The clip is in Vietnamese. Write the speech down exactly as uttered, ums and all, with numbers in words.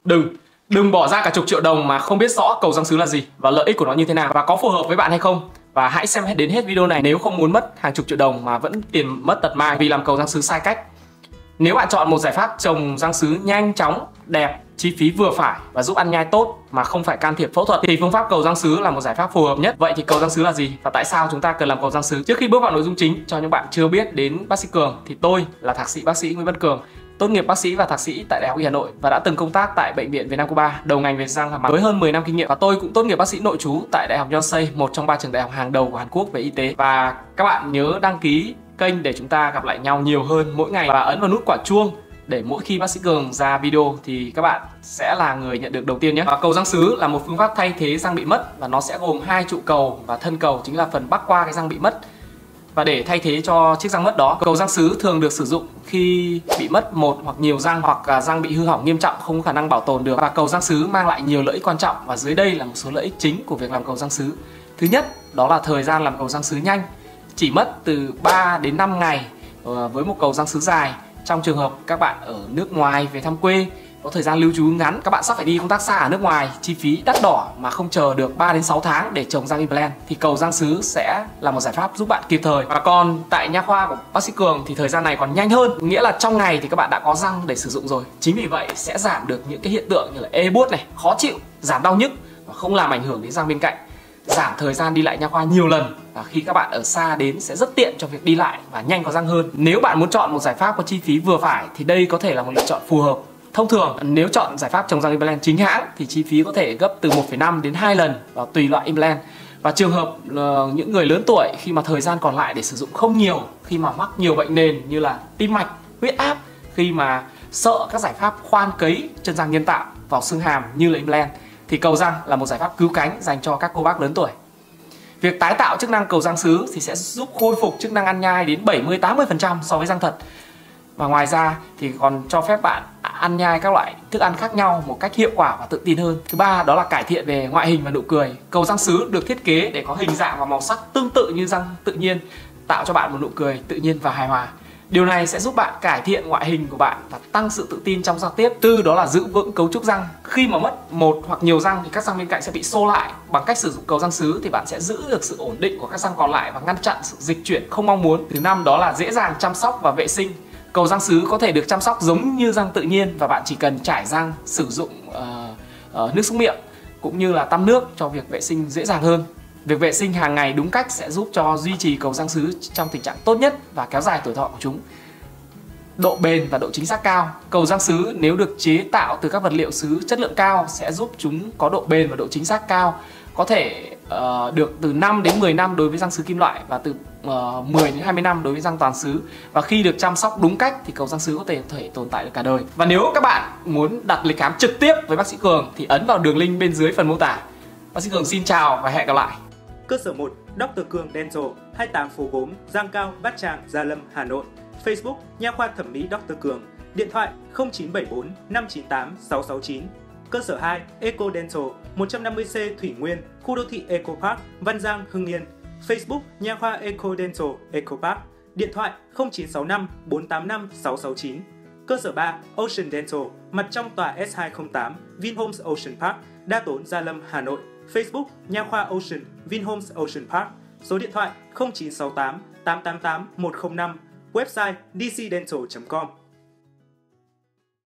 Đừng, đừng bỏ ra cả chục triệu đồng mà không biết rõ cầu răng sứ là gì và lợi ích của nó như thế nào và có phù hợp với bạn hay không. Và hãy xem đến hết video này nếu không muốn mất hàng chục triệu đồng mà vẫn tiền mất tật mang vì làm cầu răng sứ sai cách. Nếu bạn chọn một giải pháp trồng răng sứ nhanh chóng, đẹp, chi phí vừa phải và giúp ăn nhai tốt mà không phải can thiệp phẫu thuật thì phương pháp cầu răng sứ là một giải pháp phù hợp nhất. Vậy thì cầu răng sứ là gì và tại sao chúng ta cần làm cầu răng sứ? Trước khi bước vào nội dung chính, cho những bạn chưa biết đến bác sĩ Cường thì tôi là thạc sĩ bác sĩ Nguyễn Văn Cường, tốt nghiệp bác sĩ và thạc sĩ tại Đại học Y Hà Nội và đã từng công tác tại bệnh viện Việt Nam Cuba, đầu ngành về răng hàm mặt với hơn mười năm kinh nghiệm. Và tôi cũng tốt nghiệp bác sĩ nội trú tại Đại học Yonsei, một trong ba trường đại học hàng đầu của Hàn Quốc về y tế. Và các bạn nhớ đăng ký kênh để chúng ta gặp lại nhau nhiều hơn mỗi ngày và ấn vào nút quả chuông để mỗi khi bác sĩ Cường ra video thì các bạn sẽ là người nhận được đầu tiên nhé. Và cầu răng sứ là một phương pháp thay thế răng bị mất và nó sẽ gồm hai trụ cầu và thân cầu chính là phần bắc qua cái răng bị mất. Và để thay thế cho chiếc răng mất đó, cầu răng sứ thường được sử dụng khi bị mất một hoặc nhiều răng hoặc răng bị hư hỏng nghiêm trọng không có khả năng bảo tồn được. Và cầu răng sứ mang lại nhiều lợi ích quan trọng và dưới đây là một số lợi ích chính của việc làm cầu răng sứ. Thứ nhất, đó là thời gian làm cầu răng sứ nhanh, chỉ mất từ ba đến năm ngày với một cầu răng sứ dài. Trong trường hợp các bạn ở nước ngoài về thăm quê, có thời gian lưu trú ngắn, các bạn sắp phải đi công tác xa ở nước ngoài, chi phí đắt đỏ mà không chờ được ba đến sáu tháng để trồng răng implant thì cầu răng sứ sẽ là một giải pháp giúp bạn kịp thời. Và còn tại nha khoa của bác sĩ Cường thì thời gian này còn nhanh hơn, nghĩa là trong ngày thì các bạn đã có răng để sử dụng rồi. Chính vì vậy sẽ giảm được những cái hiện tượng như là ê buốt này, khó chịu, giảm đau nhức và không làm ảnh hưởng đến răng bên cạnh. Giảm thời gian đi lại nha khoa nhiều lần và khi các bạn ở xa đến sẽ rất tiện cho việc đi lại và nhanh có răng hơn. Nếu bạn muốn chọn một giải pháp có chi phí vừa phải thì đây có thể là một lựa chọn phù hợp. Thông thường nếu chọn giải pháp trồng răng implant chính hãng thì chi phí có thể gấp từ một phẩy năm đến hai lần và tùy loại implant. Và trường hợp uh, những người lớn tuổi khi mà thời gian còn lại để sử dụng không nhiều, khi mà mắc nhiều bệnh nền như là tim mạch, huyết áp, khi mà sợ các giải pháp khoan cấy chân răng nhân tạo vào xương hàm như là implant thì cầu răng là một giải pháp cứu cánh dành cho các cô bác lớn tuổi. Việc tái tạo chức năng cầu răng sứ thì sẽ giúp khôi phục chức năng ăn nhai đến bảy mươi đến tám mươi phần trăm so với răng thật. Và ngoài ra thì còn cho phép bạn ăn nhai các loại thức ăn khác nhau một cách hiệu quả và tự tin hơn. Thứ ba đó là cải thiện về ngoại hình và nụ cười. Cầu răng sứ được thiết kế để có hình dạng và màu sắc tương tự như răng tự nhiên, tạo cho bạn một nụ cười tự nhiên và hài hòa. Điều này sẽ giúp bạn cải thiện ngoại hình của bạn và tăng sự tự tin trong giao tiếp. Tư đó là giữ vững cấu trúc răng. Khi mà mất một hoặc nhiều răng thì các răng bên cạnh sẽ bị xô lại. Bằng cách sử dụng cầu răng sứ thì bạn sẽ giữ được sự ổn định của các răng còn lại và ngăn chặn sự dịch chuyển không mong muốn. Thứ năm đó là dễ dàng chăm sóc và vệ sinh. Cầu răng sứ có thể được chăm sóc giống như răng tự nhiên và bạn chỉ cần trải răng, sử dụng uh, uh, nước súc miệng cũng như là tăm nước cho việc vệ sinh dễ dàng hơn. Việc vệ sinh hàng ngày đúng cách sẽ giúp cho duy trì cầu răng sứ trong tình trạng tốt nhất và kéo dài tuổi thọ của chúng. Độ bền và độ chính xác cao. Cầu răng sứ nếu được chế tạo từ các vật liệu sứ chất lượng cao sẽ giúp chúng có độ bền và độ chính xác cao. Có thể uh, được từ năm đến mười năm đối với răng sứ kim loại và từ uh, mười đến hai mươi năm đối với răng toàn sứ. Và khi được chăm sóc đúng cách thì cầu răng sứ có thể, thể tồn tại được cả đời. Và nếu các bạn muốn đặt lịch khám trực tiếp với bác sĩ Cường thì ấn vào đường link bên dưới phần mô tả. Bác sĩ Cường xin chào và hẹn gặp lại. Cơ sở một Doctor Cường Dental, hai mươi tám phố Gốm, Giang Cao, Bát Tràng, Gia Lâm, Hà Nội. Facebook Nha khoa thẩm mỹ Doctor Cường. Điện thoại không chín bảy bốn năm chín tám sáu sáu chín. Cơ sở hai Eco Dental, một trăm năm mươi C Thủy Nguyên, khu đô thị Eco Park, Văn Giang, Hưng Yên. Facebook Nha khoa Eco Dental, Eco Park. Điện thoại không chín sáu năm bốn tám năm sáu sáu chín. Cơ sở ba Ocean Dental, mặt trong tòa S hai không tám, Vinhomes Ocean Park, Đa Tốn, Gia Lâm, Hà Nội. Facebook Nha khoa Ocean, Vinhomes Ocean Park. Số điện thoại không chín sáu tám tám tám tám một không năm. Website d c dental chấm com.